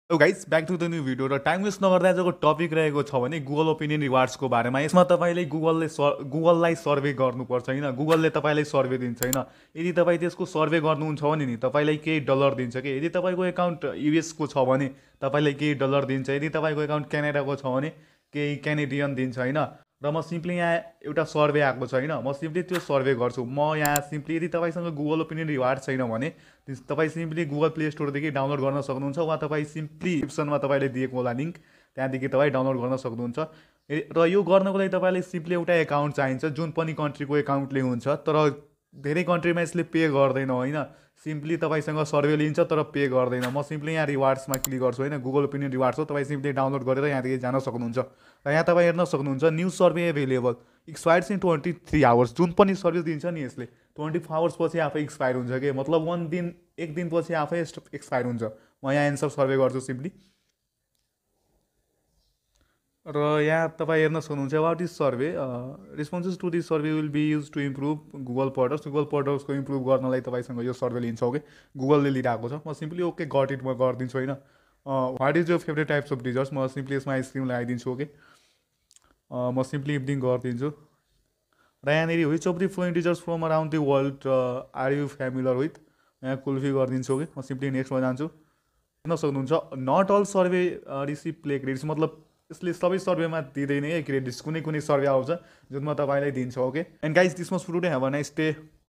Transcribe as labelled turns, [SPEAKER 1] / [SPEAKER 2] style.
[SPEAKER 1] Oh guys back to the new video र time waste नगर्दा आजको टपिक रहेको छ भने गुगल ओपिनियन रिवार्ड्सको बारेमा। यसमा तपाईँले गुगललाई सर्वे गर्नुपर्छ होइन, गुगलले तपाईँलाई सर्वे दिन्छ होइन। यदि तपाईँ त्यसको सर्वे गर्नुहुन्छ भने नि तपाईँलाई केही डलर दिन्छ कि। यदि तपाईँको एकाउन्ट युएसको छ भने तपाईँलाई केही डलर दिन्छ, यदि तपाईँको एकाउन्ट क्यानाडाको छ भने केही क्यानेडियन दिन्छ होइन। र म सिम्पली यहाँ एउटा सर्वे आएको छ होइन, म सिम्पली त्यो सर्वे गर्छु। म यहाँ सिम्पली यदि तपाईँसँग गुगल ओपिनियन रिवार्ड छैन भने तपाईँ सिम्पली गुगल प्ले स्टोरदेखि डाउनलोड गर्न सक्नुहुन्छ, वा तपाईँ सिम्पली डिस्क्रिप्सनमा तपाईँले दिएको होला लिङ्क, त्यहाँदेखि तपाईँ डाउनलोड गर्न सक्नुहुन्छ। र यो गर्नको लागि तपाईँले सिम्पली एउटा एकाउन्ट चाहिन्छ, जुन पनि कन्ट्रीको एकाउन्टले हुन्छ। तर धेरै कन्ट्रीमा यसले पे गर्दैन होइन, सिम्पली तपाईँसँग सर्वे लिन्छ तर पे गर्दैन। म सिम्पली यहाँ रिवार्ड्समा क्लिक गर्छु होइन, गुगल ओपिनियन रिवार्ड्स हो, तपाईँ सिम्पली डाउनलोड गरेर यहाँदेखि जान सक्नुहुन्छ। र यहाँ तपाईँ हेर्न सक्नुहुन्छ new survey available expires in 23 hours. जुन पनि सर्भिस दिन्छ नि यसले 24 आवर्स पछि आफै एक्सपायर हुन्छ कि, मतलब एक दिनपछि आफै एक्सपायर हुन्छ। म यहाँ एन्सर सर्वे गर्छु सिम्पली। र यहाँ तपाईँ हेर्न सक्नुहुन्छ what is survey responses to this survey will be use to improve Google प्रडक्ट्सको इम्प्रुभ गर्नलाई तपाईँसँग यो सर्वे लिन्छ। ओके, गुगलले लिइरहेको छ। म सिम्पली ओके गट इट म गरिदिन्छु होइन। वाट इज यो फेभरेट टाइप्स अफ डिजर्ट्स, म सिम्पली यसमा आइसक्रिम लगाइदिन्छु। ओके, म सिम्पली इभिनिङ गरिदिन्छु। र यहाँनिर which of the following desserts from around the world are you familiar with, यहाँ कुल्फी गरिदिन्छु। ओके, म सिम्पली नेक्स्टमा जान्छु। हेर्न सक्नुहुन्छ not all survey receive play credits, मतलब यसले सबै सर्वेमा दिँदैन है क्रेडिट्स, कुनै कुनै सर्वे आउँछ जुनमा तपाईँलाई दिन्छ। Okay, and guys this must today, have a nice day.